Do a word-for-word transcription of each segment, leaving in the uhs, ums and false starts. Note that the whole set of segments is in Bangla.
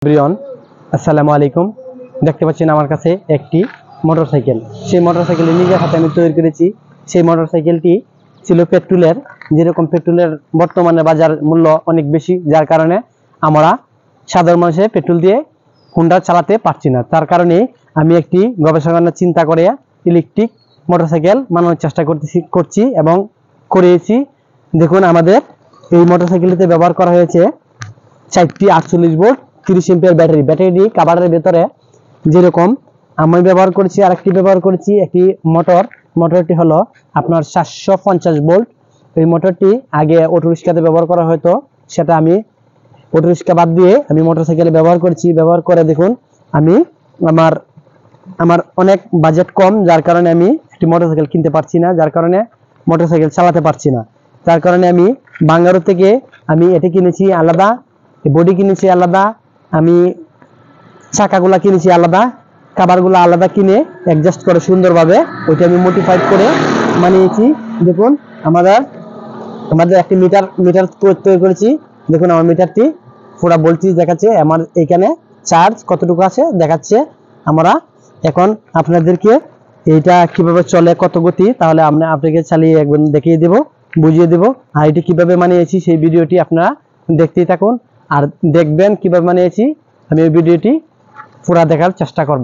প্রিয়ন, আসসালামু আলাইকুম। দেখতে পাচ্ছেন আমার কাছে একটি মোটরসাইকেল। সেই মোটরসাইকেল নিজের হাতে আমি তৈরি করেছি। সেই মোটরসাইকেলটি ছিল পেট্রোলের। যেরকম পেট্রোলের বর্তমানে বাজার মূল্য অনেক বেশি, যার কারণে আমরা সাধারণ মানুষে পেট্রোল দিয়ে হুন্ডা চালাতে পারছি না। তার কারণে আমি একটি গবেষণা চিন্তা করে ইলেকট্রিক মোটরসাইকেল বানানোর চেষ্টা করতেছি করছি এবং করেছি। দেখুন, আমাদের এই মোটরসাইকেলটিতে ব্যবহার করা হয়েছে চারটি আটচল্লিশ ভোল্ট তিরিশ এম্পিয়ার ব্যাটারি। ব্যাটারিটি কাভারের ভেতরে যেরকম আমি ব্যবহার করেছি, আরেকটি ব্যবহার করেছি একটি মোটর। মোটরটি হলো আপনার সাতশো পঞ্চাশ ভোল্ট। এই মোটরটি আগে অটো রিক্সাতে ব্যবহার করা হতো, সেটা আমি অটো রিক্সা বাদ দিয়ে আমি মোটরসাইকেলে ব্যবহার করছি। ব্যবহার করে দেখুন, আমি আমার আমার অনেক বাজেট কম, যার কারণে আমি একটি মোটরসাইকেল কিনতে পারছি না, যার কারণে মোটরসাইকেল চালাতে পারছি না। তার কারণে আমি বাঙ্গারো থেকে আমি এটি কিনেছি আলাদা, বডি কিনেছি আলাদা, আমি চাকাগুলা কিনেছি আলাদা, কাভারগুলো আলাদা কিনে অ্যাডজাস্ট করে সুন্দরভাবে ওইটা আমি মডিফাইড করে বানিয়েছি। দেখুন, আমাদের আমাদের একটি মিটার মিটার তৈরি করেছি। দেখুন, আমার মিটারটি পুরো ভোল্টেজ দেখাচ্ছে, আমার এখানে চার্জ কতটুকু আছে দেখাচ্ছে। আমরা এখন আপনাদেরকে এইটা কিভাবে চলে, কত গতি, তাহলে আমরা আপনাকে চালিয়ে একবার দেখিয়ে দেব, বুঝিয়ে দেব। আর এটি কিভাবে বানিয়েছি সেই ভিডিওটি আপনারা দেখতেই থাকুন আর দেখবেন কিভাবে বানিয়েছি। আমি এই ভিডিওটি পুরো দেখার চেষ্টা করব।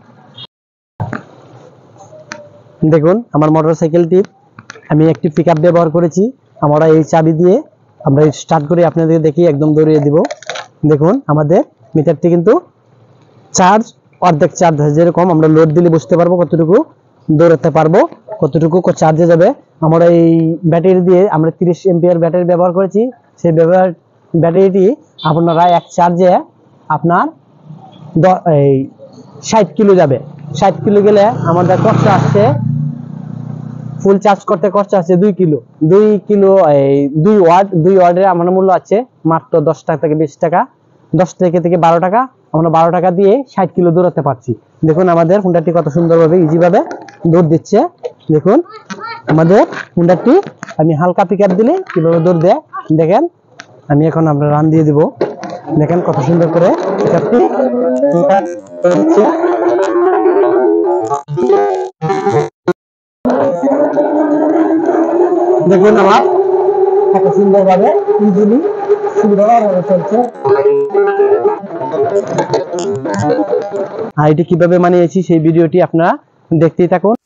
দেখুন, আমার মোটরসাইকেলটি আমি একটি পিকআপ ব্যবহার করেছি। আমরা এই চাবি দিয়ে আমরা স্টার্ট করে আপনাদের দেখি, একদম দৌড়িয়ে দিব। দেখুন, আমাদের মিটারটি কিন্তু চার্জ অর্ধেক চার্জ, যেরকম আমরা লোড দিলে বুঝতে পারবো কতটুকু দৌড়াতে পারবো, কতটুকু চার্জে যাবে। আমরা এই ব্যাটারি দিয়ে আমরা তিরিশ এম্পিয়ার ব্যাটারি ব্যবহার করেছি। সেই ব্যবহার ব্যাটারিটি আপনারা এক চার্জে আপনার এই ষাট কিলো যাবে। ষাট কিলো গেলে আমাদের খরচা আসছে, ফুল চার্জ করতে খরচা আছে দুই কিলো। দুই কিলো এই দুই ওয়াট দুই ওয়াটের আমার মূল্য আছে মাত্র দশ টাকা থেকে বিশ টাকা, দশ থেকে থেকে বারো টাকা। আমরা বারো টাকা দিয়ে ষাট কিলো দৌড়াতে পারছি। দেখুন, আমাদের হুন্ডাটি কত সুন্দরভাবে ইজিভাবে দৌড় দিচ্ছে। দেখুন, আমাদের হুন্ডাটি আমি হালকা পিকআপ দিলে কিভাবে দৌড় দেয় দেখেন। আমি এখন আমরা রান দিয়ে দিব। দেখেন কত সুন্দর করে পিকআপটি দিচ্ছে। দেখুন, আমার কত সুন্দরভাবে ইজিলি সুন্দরভাবে চলছে। আর এটি কিভাবে বানিয়েছি সেই ভিডিওটি আপনারা দেখতেই থাকুন।